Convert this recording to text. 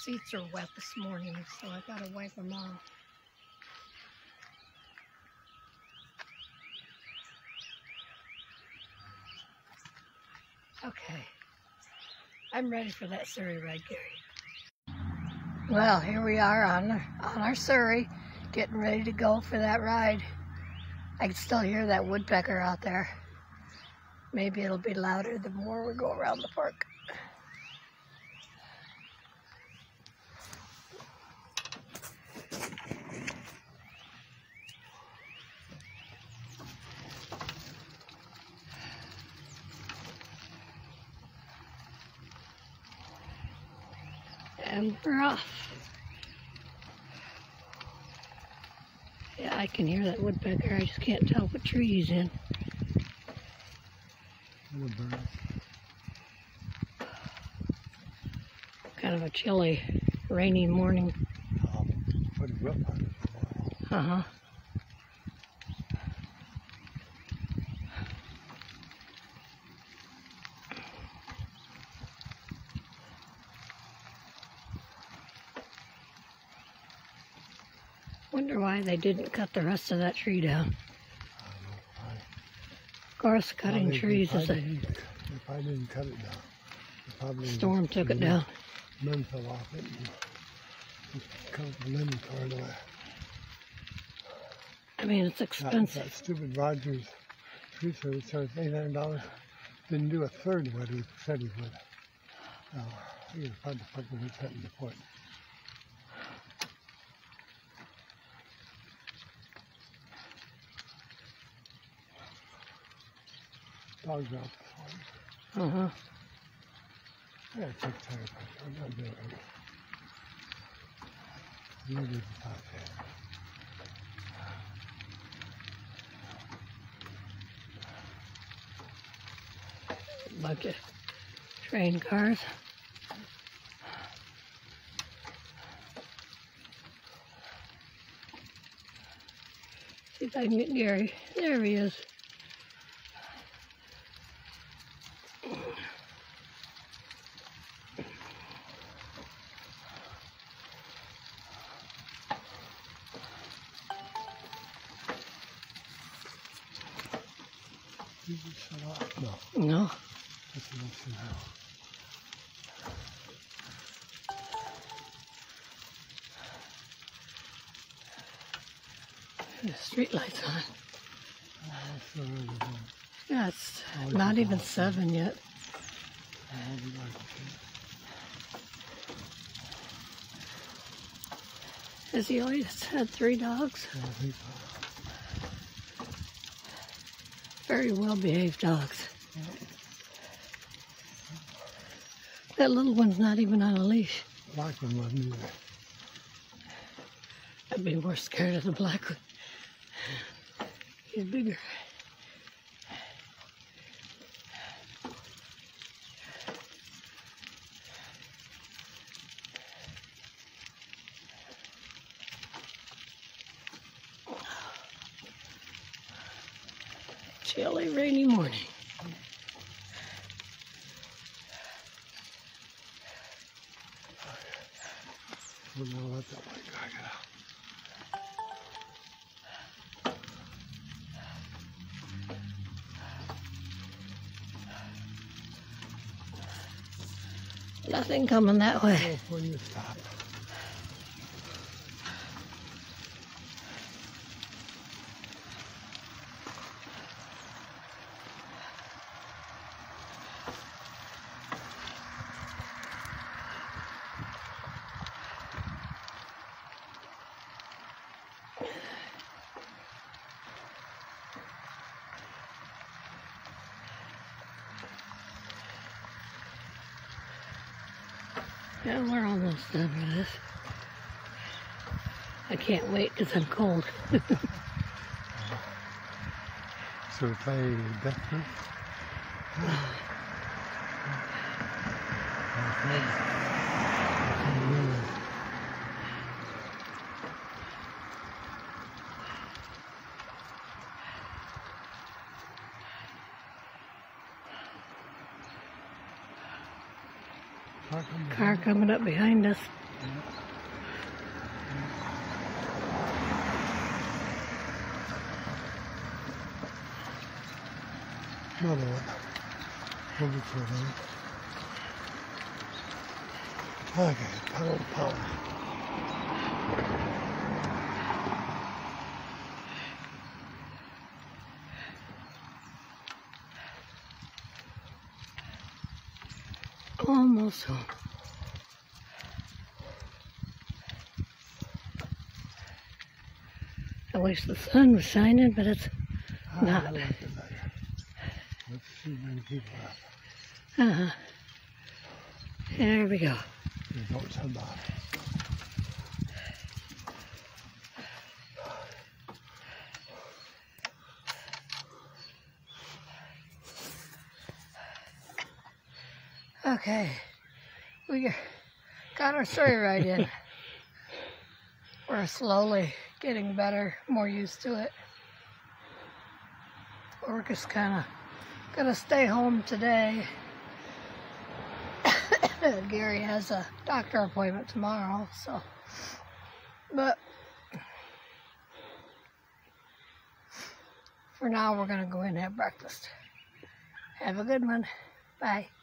seats are wet this morning, so I gotta wipe them off. Okay, I'm ready for that Surrey ride, Gary. Well, here we are on our Surrey, getting ready to go for that ride. I can still hear that woodpecker out there. Maybe it'll be louder the more we go around the park. And we're off. Yeah, I can hear that woodpecker. I just can't tell what tree he's in. Kind of a chilly, rainy morning. Uh-huh. Wonder why they didn't cut the rest of that tree down. Of course, cutting trees is a... If I didn't cut it down, probably storm took it down. Men fell off it and just cut the limb and tore it away. I mean, it's expensive. That stupid Rogers tree service charged $800. Didn't do a third of what he said he would. I guess probably fucking was hitting the point. Dogs out this morning. Uh-huh. I gotta check tire pressure. I'm not doing it. You did the top ten. Bunch of train cars. See if I can get Gary. There he is. Did you shut off? No. No. That's what I see now. The street lights on. Oh, so early. Yeah, it's not even 7 yet. Has he always had 3 dogs? Yeah, I think so. Very well behaved dogs. That little one's not even on a leash. Black one wasn't either. I'd be more scared of the black one. He's bigger. Chilly, rainy morning. We're gonna let that light guy get out. Nothing coming that way. When you stop. Yeah, we're almost done with this. I can't wait because I'm cold. So we play Death Proof? Car coming up behind us. Another one. Maybe for a minute. Okay, pound. Almost home. I wish the sun was shining, but it's not. I like it better. Let's see many people out. There we go. Don't send off. Okay, we got our surrey ride in. We're slowly getting better, more used to it. We're just kind of gonna stay home today. Gary has a doctor appointment tomorrow, so. But for now, we're gonna go in and have breakfast. Have a good one. Bye.